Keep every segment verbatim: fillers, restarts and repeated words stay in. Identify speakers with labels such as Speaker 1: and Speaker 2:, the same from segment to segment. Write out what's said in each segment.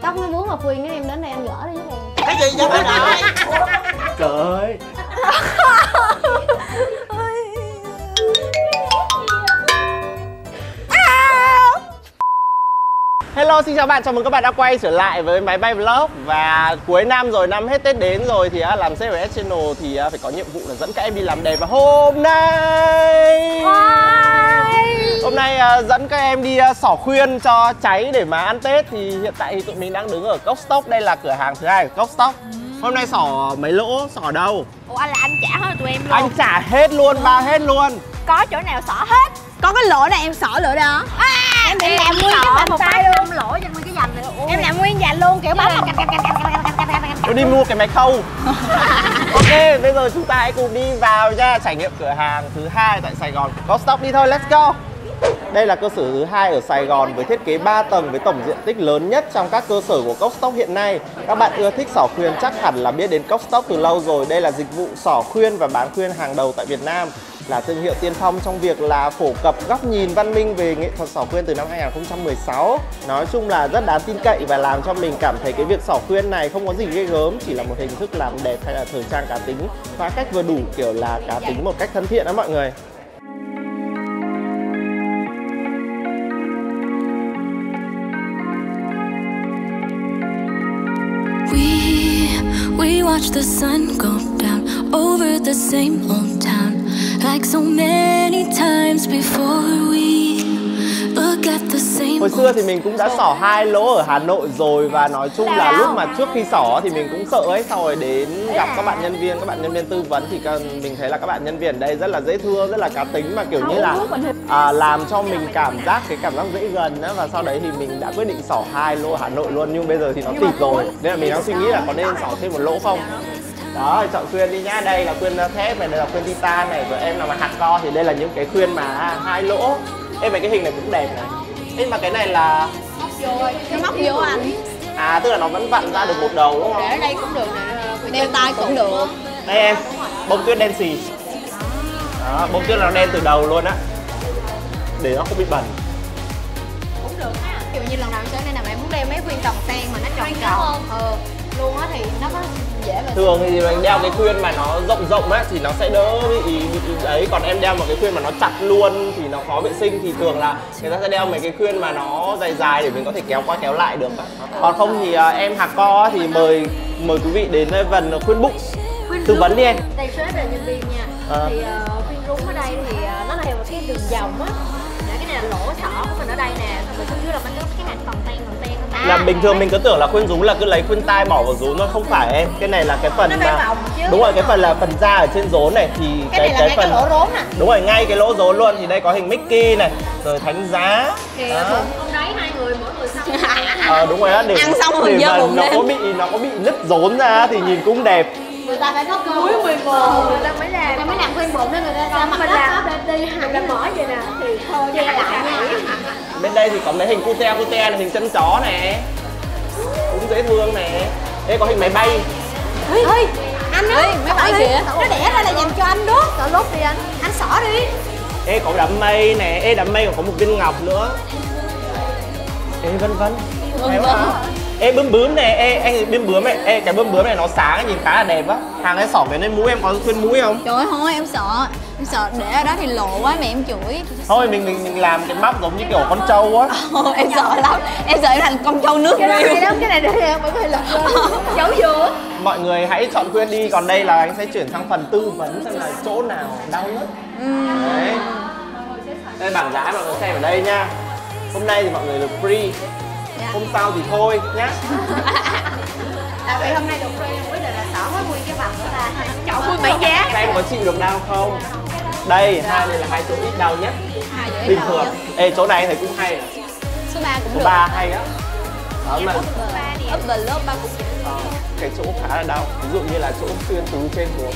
Speaker 1: tóc nó vướng mà khuyên cái em đến đây anh gỡ đi giúp em.
Speaker 2: Cái gì vậy trời?
Speaker 3: Trời ơi. Hello, xin chào bạn, chào mừng các bạn đã quay trở lại với Máy Bay Vlog. Và cuối năm rồi, năm hết Tết đến rồi thì làm xê ép ét Channel thì phải có nhiệm vụ là dẫn các em đi làm đẹp. Và hôm nay Why? Hôm nay dẫn các em đi xỏ khuyên cho cháy để mà ăn Tết. Thì hiện tại thì tụi mình đang đứng ở Cockstock. Đây là cửa hàng thứ hai của Cockstock. Hôm nay xỏ mấy lỗ, xỏ đâu?
Speaker 4: Ủa anh là anh trả hết tụi em luôn?
Speaker 3: Anh trả hết luôn, bao hết luôn.
Speaker 4: Có chỗ nào xỏ hết?
Speaker 1: Có cái lỗ này em xỏ lỗ đó.
Speaker 4: À, em định làm nguyên cái bàn tay luôn. Lỗ cho nguyên cái dành này luôn. Em làm nguyên dành luôn, kiểu bấm.
Speaker 3: Tôi đi mua cái máy khâu. Ok, bây giờ chúng ta hãy cùng đi vào nha, trải nghiệm cửa hàng thứ hai tại Sài Gòn của Cockstock đi thôi, let's go. Đây là cơ sở thứ hai ở Sài Gòn với thiết kế ba tầng với tổng diện tích lớn nhất trong các cơ sở của Cockstock hiện nay. Các bạn ưa thích xỏ khuyên chắc hẳn là biết đến Cockstock từ lâu rồi. Đây là dịch vụ xỏ khuyên và bán khuyên hàng đầu tại Việt Nam, là thương hiệu tiên phong trong việc là phổ cập góc nhìn văn minh về nghệ thuật xỏ khuyên từ năm hai nghìn không trăm mười sáu. Nói chung là rất đáng tin cậy và làm cho mình cảm thấy cái việc xỏ khuyên này không có gì ghê gớm, chỉ là một hình thức làm đẹp hay là thời trang cá tính, phá cách vừa đủ, kiểu là cá tính một cách thân thiện đó mọi người.
Speaker 5: We watch the sun go down over the same old town, like so many times before. We look at the same.
Speaker 3: Hồi xưa thì mình cũng đã xỏ hai lỗ ở Hà Nội rồi, và nói chung là lúc mà trước khi xỏ thì mình cũng sợ ấy, sau rồi đến gặp các bạn nhân viên, các bạn nhân viên tư vấn thì mình thấy là các bạn nhân viên ở đây rất là dễ thương, rất là cá tính, mà kiểu như là à, làm cho mình cảm giác cái cảm giác dễ gần đó. Và sau đấy thì mình đã quyết định xỏ hai lỗ ở Hà Nội luôn, nhưng bây giờ thì nó tịt rồi nên là mình đang suy nghĩ là có nên xỏ thêm một lỗ không. Đó, chọn khuyên đi nhá. Đây là khuyên thép này, đây là khuyên titan này. Rồi em nào mà hạt co thì đây là những cái khuyên mà hai lỗ. Em mấy cái hình này cũng đẹp này. Nhưng mà cái này là
Speaker 4: móc vô, cái móc vô anh.
Speaker 3: À, tức là nó vẫn vặn ra được một đầu đúng không?
Speaker 4: Để ở đây cũng được nè, đeo tay cũng được.
Speaker 3: Đây em, bông tuyết đen xì. Đó, bông tuyết là nó đen từ đầu luôn á, để nó không bị bẩn.
Speaker 4: Cũng được ha. Kiểu như lần nào em đây nào mà em muốn đeo mấy khuyên tròn sen mà nó tròn tròn ừ, luôn á thì nó có dễ mà.
Speaker 3: Thường thì mình đeo cái khuyên mà nó rộng rộng á thì nó sẽ đỡ bị, bị ấy, còn em đeo một cái khuyên mà nó chặt luôn thì nó khó vệ sinh. Thì thường là người ta sẽ đeo mấy cái khuyên mà nó dài dài để mình có thể kéo qua kéo lại được. Còn không thì uh, em hạt co thì mời mời quý vị đến phần khuyên bụng tư vấn đi em.
Speaker 4: Đây sếp là nhân viên nha. À. Thì uh, khuyên rúng ở đây thì uh, nó là theo một cái đường vòng á. Cái này là lỗ xỏ của mình ở đây nè, xong rồi xuống dưới là mình có cái này còn ten còn ten còn ten.
Speaker 3: Là bình thường mình cứ tưởng là khuyên rúng là cứ lấy khuyên tai bỏ vào rốn thôi, không phải em. Cái này là cái phần mà đúng rồi, cái phần là phần da ở trên rốn này thì
Speaker 4: cái
Speaker 3: cái
Speaker 4: này là
Speaker 3: cái
Speaker 4: cái
Speaker 3: phần
Speaker 4: lỗ rốn nè.
Speaker 3: Đúng rồi, ngay cái lỗ rốn luôn. Thì đây có hình Mickey này, rồi thánh giá.
Speaker 4: Kìa, không đấy hai người mỗi người xong.
Speaker 3: Ờ đúng rồi á, để
Speaker 1: ăn xong
Speaker 3: để
Speaker 1: rồi
Speaker 3: mà
Speaker 1: dơ bụng
Speaker 3: nó
Speaker 1: lên.
Speaker 3: có bị nó có bị nứt rốn ra thì nhìn cũng đẹp.
Speaker 4: Người ta phải có cuối mười một người ta mới làm, người ta mới làm khuyên bụng nên người ta ra mình làm đi hai là mở vậy nè thì thôi che lại nha.
Speaker 3: Bên đây thì có mấy hình cute cute này, hình chân chó này cũng dễ thương này. Đây có hình máy bay.
Speaker 4: Ê, ơi anh ơi,
Speaker 1: máy bay kìa,
Speaker 4: nó đẻ ra là dành cho anh đó. Xỏ lốt đi anh, anh xỏ đi.
Speaker 3: Ê có đám mây này, ê đám mây còn có một viên ngọc nữa. Ê vân vân. Vân vân. Ê bướm bướm này, ê anh bướm bướm này, ê cái bướm bướm này nó sáng nhìn khá là đẹp á. Hàng ấy xỏ cái lên mũi, em có khuyên mũi không?
Speaker 1: Trời ơi thôi em sợ, em sợ để ở đó thì lộ quá mẹ em chửi.
Speaker 3: Thôi mình mình mình làm cái móc giống như kiểu con trâu á.
Speaker 1: Ồ, em sợ lắm, em sợ em thành con trâu nước
Speaker 4: riêu. Cái đó cái này để em mới lật lên. Giấu vô.
Speaker 3: Mọi người hãy chọn khuyên đi, còn đây là anh sẽ chuyển sang phần tư vấn xem là chỗ nào đau nhất. Uhm. Đấy. Đây bảng giá mọi người xem ở đây nha. Hôm nay thì mọi người được free. Yeah. Hôm sau thì thôi nhá.
Speaker 4: Tại vì hôm nay được free quyết định là xỏ hết nguyên cái bằng của ta. Chọn nguyên bảy giá.
Speaker 3: Các em có chịu được đau không? Đây, hai đây là hai chỗ ít đau nhất. Bình thường. Ê chỗ này thì cũng hay.
Speaker 1: Số ba cũng
Speaker 3: số
Speaker 1: được.
Speaker 3: ba hay á. Đó mà.
Speaker 1: Up the lớp ba cũng
Speaker 3: ờ, cái chỗ khá là đau. Ví dụ như là chỗ xuyên từ trên xuống.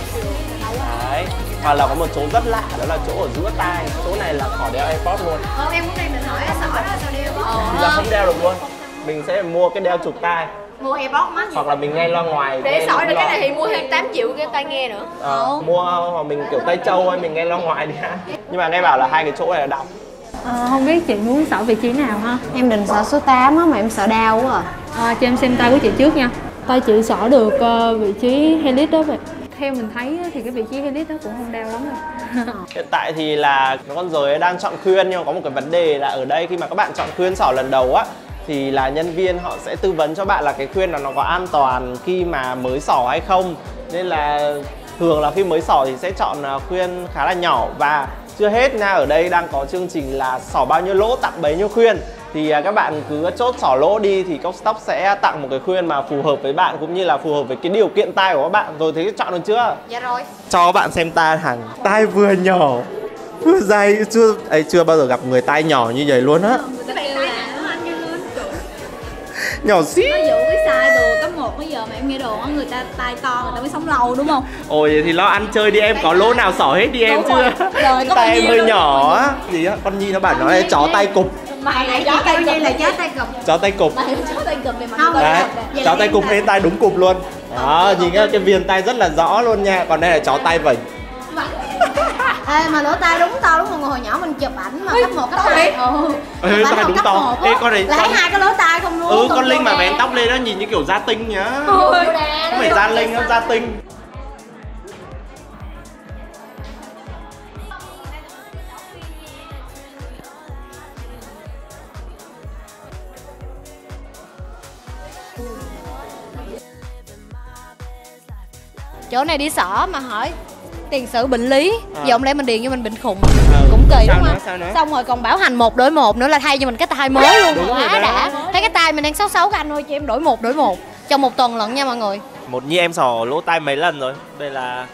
Speaker 3: Đấy. Hoặc là có một chỗ rất lạ, đó là chỗ ở giữa tai. Chỗ này là khỏi đeo AirPods luôn.
Speaker 4: Ờ em muốn đây mình hỏi xỏ đó sao đeo đó.
Speaker 3: Thì là không đeo được luôn. Mình sẽ mua cái đeo chụp tai.
Speaker 4: Mua AirPods mắt.
Speaker 3: Hoặc là mình nghe loa ngoài.
Speaker 4: Để xỏ được cái này thì mua thêm tám triệu cái tai nghe nữa.
Speaker 3: Ờ, mua hoặc mình kiểu tay trâu ấy, mình nghe loa ngoài đi ha. Nhưng mà nghe bảo là hai cái chỗ này là đau.
Speaker 1: Ờ, không biết chị muốn xỏ vị trí nào ha? Em định xỏ số tám á mà em sợ đau quá à.
Speaker 2: À, cho em xem tay của chị trước nha. Tay chị xỏ được uh, vị trí helix đó vậy. Theo mình thấy thì cái vị trí helix đó cũng không đau lắm đâu.
Speaker 3: Hiện tại thì là con ruồi ấy đang chọn khuyên, nhưng mà có một cái vấn đề là ở đây khi mà các bạn chọn khuyên sỏ lần đầu á thì là nhân viên họ sẽ tư vấn cho bạn là cái khuyên là nó có an toàn khi mà mới sỏ hay không. Nên là thường là khi mới sỏ thì sẽ chọn khuyên khá là nhỏ. Và chưa hết nha, ở đây đang có chương trình là sỏ bao nhiêu lỗ tặng bấy nhiêu khuyên. Thì các bạn cứ chốt sỏ lỗ đi thì Copstop sẽ tặng một cái khuyên mà phù hợp với bạn cũng như là phù hợp với cái điều kiện tai của các bạn. Rồi thế chọn được chưa?
Speaker 4: Dạ rồi.
Speaker 3: Cho các bạn xem tai hàng. Tai vừa nhỏ vừa dày, chưa ấy chưa bao giờ gặp người tai nhỏ như vậy luôn á. Nhỏ xí.
Speaker 1: Ví dụ cái size từ cấp một bây giờ mà em nghe đồn á, người ta tai to người ta mới sống lâu đúng không?
Speaker 3: Ôi vậy thì lo ăn chơi đi em, có lỗ nào xỏ hết đi em
Speaker 1: Đúng
Speaker 3: chưa?
Speaker 1: Rồi, có
Speaker 3: tay em hơi
Speaker 1: luôn.
Speaker 3: nhỏ á. Gì á, con Nhi nó bảo nó là chó tay cụp.
Speaker 1: Mày này chó tay cụp là chó tay cụp.
Speaker 3: Chó tay cụp.
Speaker 1: Mày chó tay cụp thì mày
Speaker 4: Không,
Speaker 3: Đấy, chó tay cụp nên tay đúng cụp luôn. Đó, nhìn cái viền tay rất là rõ luôn nha. Còn đây là chó tay vểnh.
Speaker 4: Ê mà lỗ tai đúng to đúng không? Hồi nhỏ mình chụp ảnh mà cấp một cấp hai. Ừ.
Speaker 3: Ê, tay đúng to. Ê con này
Speaker 4: là thấy hai cái lỗ tai không luôn.
Speaker 3: Ừ, con Linh mà vén tóc lên nó nhìn như kiểu da tinh nhá. Không phải da Linh, nó da tinh.
Speaker 4: Chỗ này đi xỏ mà hỏi tiền sử bệnh lý,
Speaker 3: À.
Speaker 4: giờ không lẽ mình điền cho mình bệnh khùng
Speaker 3: À,
Speaker 4: cũng kỳ
Speaker 3: sao
Speaker 4: đúng
Speaker 3: nữa,
Speaker 4: không?
Speaker 3: sao nữa?
Speaker 4: Xong rồi còn bảo hành một đổi một nữa là thay cho mình cái tai mới luôn.
Speaker 3: Đúng rồi
Speaker 4: Quá
Speaker 3: đó.
Speaker 4: đã. Thấy cái tai mình đang xấu xấu các anh ơi, cho em đổi một đổi một trong một tuần lận nha mọi người.
Speaker 3: Một Nhi em sỏ lỗ tai mấy lần rồi? Đây là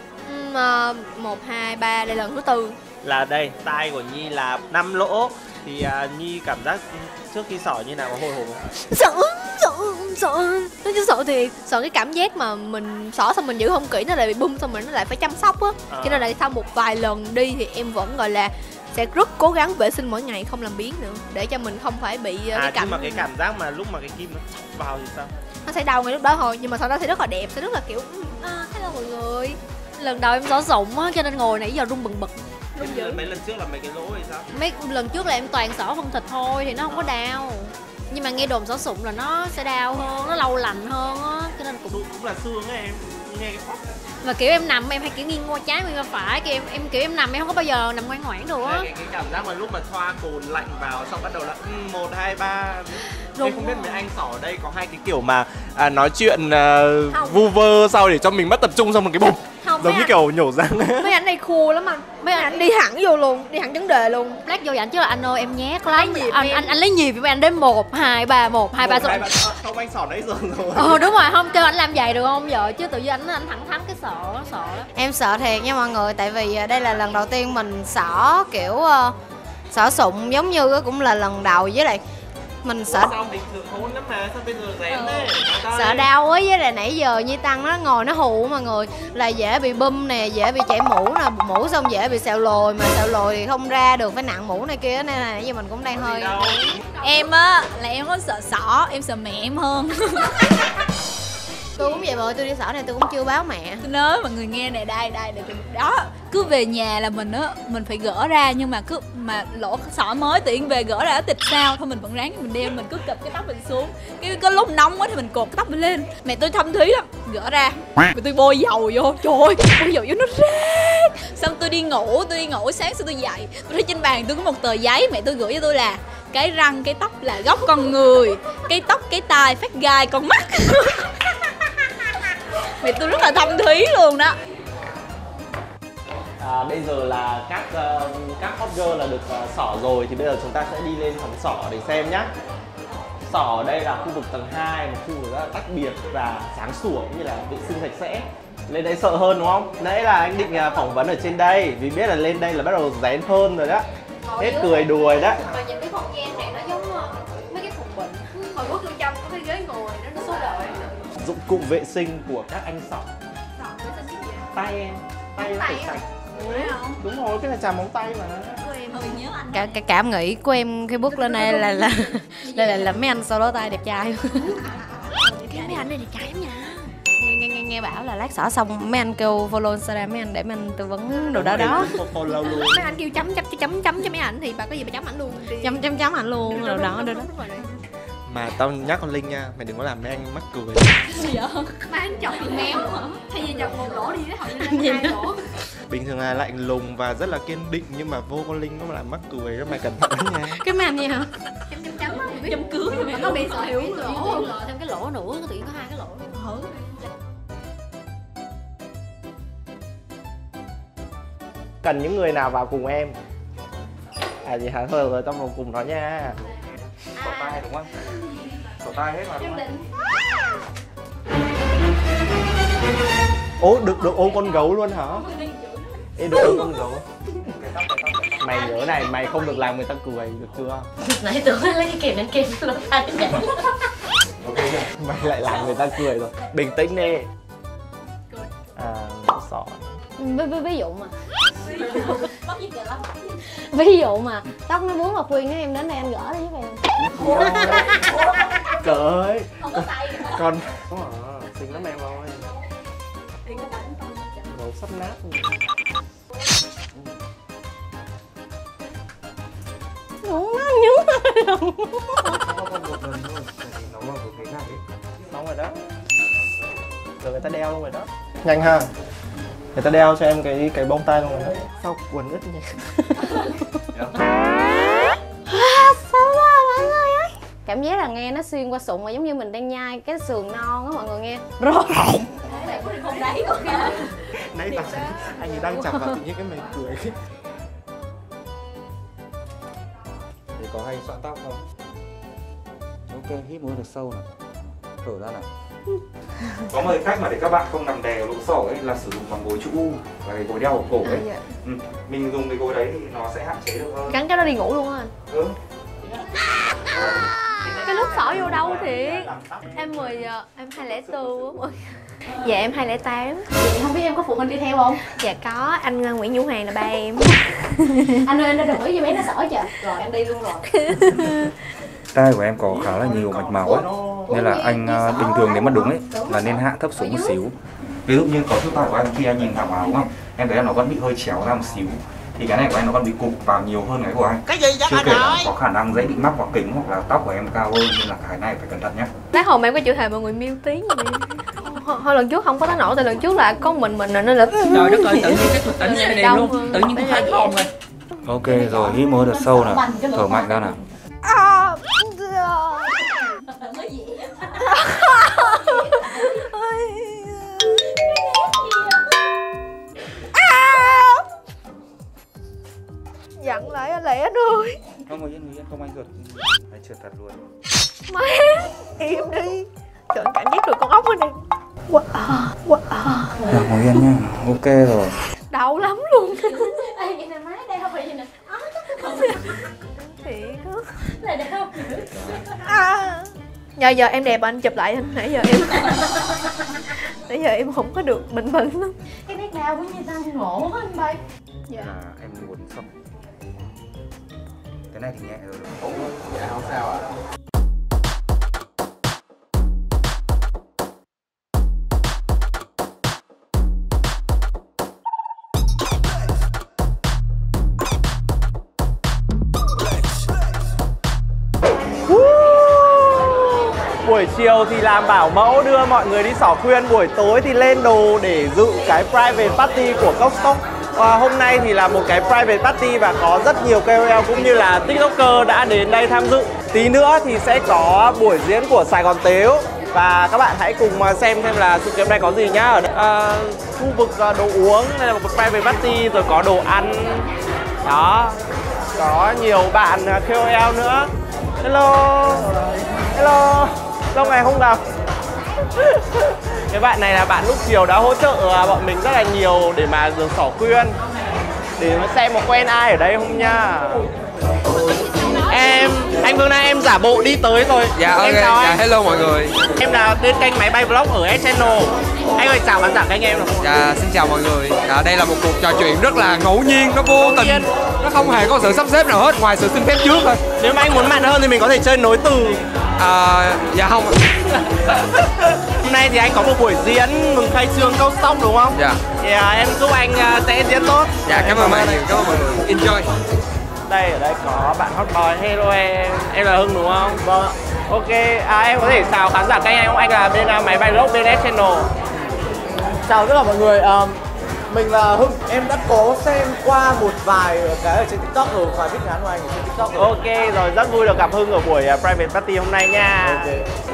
Speaker 4: Một hai ba đây lần thứ tư.
Speaker 3: là đây, tai của Nhi là năm lỗ. Thì à, Nhi cảm giác trước khi sỏ như nào, có hồi hộp không?
Speaker 4: Sợ sợ sợ nó chứ sợ thiệt, sợ cái cảm giác mà mình xỏ xong mình giữ không kỹ nó lại bị bung, xong mình nó lại phải chăm sóc á.
Speaker 3: À.
Speaker 4: Cho nên là sau một vài lần đi thì em vẫn gọi là sẽ rất cố gắng vệ sinh mỗi ngày, không làm biếng nữa để cho mình không phải bị uh,
Speaker 3: À,
Speaker 4: cái cảnh
Speaker 3: nhưng mà cái cảm giác mà lúc mà cái kim nó chọc vào thì sao?
Speaker 4: nó sẽ đau ngay lúc đó thôi, nhưng mà sau đó thì rất là đẹp, sẽ rất là kiểu à, hello mọi người. Lần đầu em xỏ rụng á cho nên ngồi nãy giờ run bần bật.
Speaker 3: Mấy, mấy lần trước là mấy cái lỗ hay sao?
Speaker 4: Mấy lần trước là em toàn xỏ phân thịt thôi thì nó không có đau. Nhưng mà nghe đồn xỏ sụn là nó sẽ đau hơn, nó lâu lành hơn á, cho nên cũng
Speaker 3: Cũng, cũng là xương á em, nghe cái phát.
Speaker 4: và kiểu em nằm em hay kiểu nghiêng qua trái nghiêng qua phải, kiểu em, em kiểu em nằm em không có bao giờ nằm ngoan ngoãn được á.
Speaker 3: Cái, cái cảm giác mà lúc mà thoa cồn lạnh vào xong bắt đầu là um, một hai ba. Em không biết mấy anh sỏ ở đây có hai cái kiểu mà à, nói chuyện uh, vu vơ sau để cho mình mất tập trung xong một cái bụp.
Speaker 4: Không,
Speaker 3: Giống
Speaker 4: mấy
Speaker 3: như
Speaker 4: anh,
Speaker 3: kiểu nhổ răng.
Speaker 4: mấy anh đây khua lắm anh, mấy anh đi thẳng vô luôn, đi thẳng vấn đề luôn. Lát vô dặn chứ là anh ơi em nhát lắm, anh, anh anh lấy nhịp với mấy anh đến một hai ba một hai ba
Speaker 3: Một, hai, ba. Không, anh sỏ nãy giờ rồi.
Speaker 4: Ờ đúng rồi, không kêu anh làm vậy được không giờ, chứ tự nhiên anh anh thẳng thắn cái sợ sợ lắm. Em sợ thiệt nha mọi người, tại vì đây là lần đầu tiên mình xỏ kiểu uh, xỏ sụn, giống như cũng là lần đầu, với lại mình sợ
Speaker 3: Sao bình thường hôn lắm mà, sao bây giờ rén thế?
Speaker 4: sợ đau quá, với lại nãy giờ Nhi Tăng nó ngồi nó hù mọi người, là dễ bị bum nè, dễ bị chảy mũ nè, mũ xong dễ bị sẹo lồi, mà sẹo lồi thì không ra được, phải nặng mũ này kia, nên là nãy giờ mình cũng đang hơi.
Speaker 1: Em á là em có sợ sỏ, em sợ mẹ em hơn.
Speaker 4: Tôi cũng vậy rồi, tôi đi xỏ này tôi cũng chưa báo mẹ.
Speaker 1: Tôi nói mọi người nghe này, đây đây để đó, cứ về nhà là mình á mình phải gỡ ra, nhưng mà cứ mà lỗ sọ mới tiện về gỡ ra ở tịch sao thôi, mình vẫn ráng mình đeo, mình cứ cụp cái tóc mình xuống, cái có lúc nóng quá thì mình cột cái tóc mình lên. Mẹ tôi thâm thúy lắm, gỡ ra rồi tôi bôi dầu vô, trời ơi bôi dầu vô nó rát. Xong tôi đi ngủ, tôi đi ngủ sáng sau tôi dậy tôi thấy trên bàn tôi có một tờ giấy mẹ tôi gửi cho tôi là cái răng cái tóc là gốc con người, cái tóc cái tai phát gai con mắt. Mẹ tôi rất là thâm thúy luôn đó.
Speaker 3: À, bây giờ là các uh, các hot girl là được uh, sỏ rồi, thì bây giờ chúng ta sẽ đi lên phòng sỏ để xem nhá. Sỏ ở đây là khu vực tầng hai, một khu vực rất là tách biệt và sáng sủa cũng như là vệ sinh sạch sẽ. Lên đây sợ hơn đúng không? Nãy là anh định uh, phỏng vấn ở trên đây vì biết là lên đây là bắt đầu rén hơn rồi đó. Hết cười đùi đó.
Speaker 4: Mà nhìn cái không gian này nó giống mấy cái phòng bệnh. Hồi quốc bên trong có cái ghế ngồi nó nó số đợi.
Speaker 3: Dụng cụ vệ sinh của các anh sỏ. Tay em, tay em phải sạch. Đúng rồi, cái là chà móng tay mà.
Speaker 4: Cả, cả cảm nghĩ của em khi bước lên đây là là là, là, là mấy anh sau đó tay đẹp trai. Cái mấy anh này đẹp trai lắm nha. Nghe, nghe, nghe, nghe bảo là lát xỏ xong mấy anh kêu follow Instagram mấy anh để mấy anh tư vấn đồ đó đó.
Speaker 3: Follow luôn.
Speaker 4: Mấy anh kêu chấm chấm chấm chấm cho mấy ảnh thì bà có gì bà chấm ảnh luôn. Chấm chấm chấm ảnh luôn rồi đó đó đó.
Speaker 3: Mà tao nhắc con Linh nha, mày đừng có làm mấy anh mắc cười.
Speaker 1: Gì vậy?
Speaker 2: Ba anh chọc bị méo hả? Thay vì chọc một lỗ đi, họ như hai lỗ.
Speaker 3: Bình thường là lạnh lùng và rất là kiên định, nhưng mà vô con Linh nó làm mắc cười đó, mày cẩn thận đó nha.
Speaker 4: Cái màn gì hả?
Speaker 2: Chấm chấm chấm á, mày biết
Speaker 1: Chấm cưới
Speaker 2: mà nó bị sợ hiểu lỗ.
Speaker 4: Lỗ thêm cái lỗ nữa, tự nhiên có hai cái lỗ.
Speaker 1: Ừ.
Speaker 3: Cần những người nào vào cùng em? À gì hả? Thôi rồi tao vào cùng nó nha.
Speaker 6: Sổ tay đúng không? Sổ tay hết mà đúng không?
Speaker 3: Ố, được được ôm con gấu luôn hả? Ê, được ôm con gấu. Mày nhớ này, mày không được làm người ta cười, được chưa?
Speaker 4: Nãy tưởng lấy cái kìm đánh kìm lỗ tai vậy.
Speaker 3: Mày lại làm người ta cười rồi. Bình tĩnh đi. À, sọ.
Speaker 4: Ví, ví, ví dụ mà ví dụ mà tóc nó bướm và khuyên á, em đến đây anh gỡ đi giúp em.
Speaker 3: Trời ơi. Con có à, xinh lắm em ơi. Gấu sắp nát rồi.
Speaker 4: Đúng nó nhúng rồi.
Speaker 3: Xong rồi đó. Rồi người ta đeo luôn rồi đó. Nhanh ha. Người ta đeo cho em cái cái bông tai luôn rồi đó. Sao quần ướt nhỉ?
Speaker 4: Sao ra mọi người ơi. Cảm giác là nghe nó xuyên qua sụn mà giống như mình đang nhai cái sườn non á mọi người nghe. Rồi.
Speaker 3: Nãy tao anh ấy đang chọc vào tự nhiên cái mày cười.
Speaker 6: Thì có hay soạn tóc không? Ok, hít mũi thật sâu nào. Thở ra nào. Có một cái cách mà để các bạn không nằm đè lỗ sổ ấy là sử dụng bằng gối chữ U và cái gối đeo ở cổ ấy. À, dạ. Ừ. Mình dùng cái gối đấy thì nó sẽ hạn chế được hơn.
Speaker 4: Gắn cái đó đi ngủ luôn á.
Speaker 6: Ừ.
Speaker 2: Cái lúc xỏ vô đâu thiệt. Em mười giờ, em hai lẻ tư á mọi. Dạ em hai lẻ tám.
Speaker 4: Vậy không biết em có phụ huynh đi theo không?
Speaker 2: Dạ có, anh Nguyễn Vũ Hoàng là ba em.
Speaker 4: Anh ơi anh đã đồng ý cho bé nó sỏi chưa? Rồi em đi luôn rồi.
Speaker 6: Tai của em có khá là nhiều mạch máu ấy, nên là anh uh, bình thường nếu mà đúng ấy là nên hạ thấp xuống một xíu. Ví dụ như có chút tai của anh khi anh nhìn thẳng vào đúng không? Em thấy là nó vẫn bị hơi chéo ra một xíu. Thì cái này của anh nó còn bị cụp vào nhiều hơn cái của anh. Cái gì vậy? Chưa kể là có khả năng dễ bị mắc vào kính hoặc là tóc của em cao hơn, nên là cái này phải cẩn thận nhé.
Speaker 2: Lát hồi mà em có chịu thề mọi người miêu tí như vậy. Hồi lần trước không có tới nổi, tại lần trước là có mình mình nên là
Speaker 7: trời đất ơi, tự nhiên cái thuật tỉnh này đều luôn, tự nhiên có hai con rồi.
Speaker 6: Ok rồi, hít mũi thật sâu nào, thở mạnh ra nào.
Speaker 2: giận lại anh lẽ rồi.
Speaker 6: Không, ngồi yên, ngồi yên, không anh ruột. Anh trượt thật luôn.
Speaker 2: Má, im đi. Trời, cảm giác được con ốc ở đây. Wow, wow.
Speaker 6: Được, ngồi yên nha, ok rồi.
Speaker 2: Đau lắm luôn.
Speaker 4: Ê, vậy nè má, đây không phải vậy nè.
Speaker 2: Thiệt á.
Speaker 4: Là đau dữ.
Speaker 2: À. Giờ giờ em đẹp anh chụp lại anh, nãy giờ em nãy giờ em không có được bình tĩnh lắm.
Speaker 4: Cái nét đau của như ta ngộ quá anh bay.
Speaker 2: Dạ.
Speaker 6: À, em muốn xong. Cái này thì nhẹ rồi.
Speaker 3: Dạ không sao ạ. Buổi chiều thì làm bảo mẫu đưa mọi người đi xỏ khuyên, buổi tối thì lên đồ để dự cái private party của Costock. À, hôm nay thì là một cái private party và có rất nhiều ca o lờ cũng như là TikToker đã đến đây tham dự. Tí nữa thì sẽ có buổi diễn của Sài Gòn Tếu và các bạn hãy cùng xem xem là sự kiện này có gì nhá. Ở đây, à, khu vực đồ uống, đây là một private party, rồi có đồ ăn. Đó, có nhiều bạn ca o lờ nữa. Hello. Hello. Lâu ngày không gặp. Cái bạn này là bạn lúc chiều đã hỗ trợ bọn mình rất là nhiều để mà được xỏ khuyên. Để mà xem có quen ai ở đây không nha. Em, anh Vương Nay em giả bộ đi tới rồi.
Speaker 8: Dạ ok,
Speaker 3: em chào
Speaker 8: dạ
Speaker 3: anh.
Speaker 8: hello mọi người.
Speaker 3: Em là tên kênh Máy Bay Vlog ở S-Channel. Anh ơi chào khán giả kênh em nào.
Speaker 8: Dạ xin chào mọi người. Dạ, đây là một cuộc trò chuyện rất là ngẫu nhiên, nó vô tình, nó không hề có sự sắp xếp nào hết ngoài sự xin phép trước thôi.
Speaker 3: Nếu mà anh muốn mạnh hơn thì mình có thể chơi nối từ.
Speaker 8: À, dạ không.
Speaker 3: Hôm nay thì anh có một buổi diễn mừng khai trương Costock đúng không?
Speaker 8: Dạ.
Speaker 3: Thì à, em giúp anh à, sẽ diễn tốt.
Speaker 8: Dạ cảm ơn mọi người, cảm ơn mọi người. Enjoy.
Speaker 3: Đây ở đây có bạn hot boy. Hello em, em là Hưng đúng không? Vâng. Ok, à, em có thể chào khán giả kênh anh không? Anh là bên uh, máy bay Rock bê en ét Channel.
Speaker 9: Chào tất cả mọi người, um, mình là Hưng. Em đã có xem qua một vài cái ở trên TikTok rồi, vài viết ngắn của anh ở trên TikTok rồi.
Speaker 3: Ok, rồi rất vui được gặp Hưng ở buổi uh, private party hôm nay nha.
Speaker 9: Ok.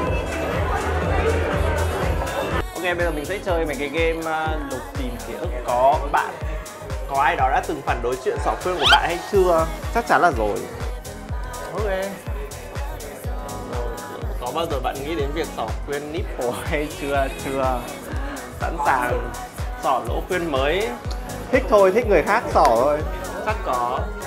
Speaker 3: Ok, bây giờ mình sẽ chơi mấy cái game uh, lục tìm ký ức. Có bạn, có ai đó đã từng phản đối chuyện xỏ khuyên của bạn hay chưa? Chắc chắn là rồi.
Speaker 9: Ok.
Speaker 3: Có bao giờ bạn nghĩ đến việc xỏ khuyên nipple hay chưa? Chưa. Sẵn sàng xỏ lỗ khuyên mới. Thích thôi, thích người khác xỏ thôi. Chắc có.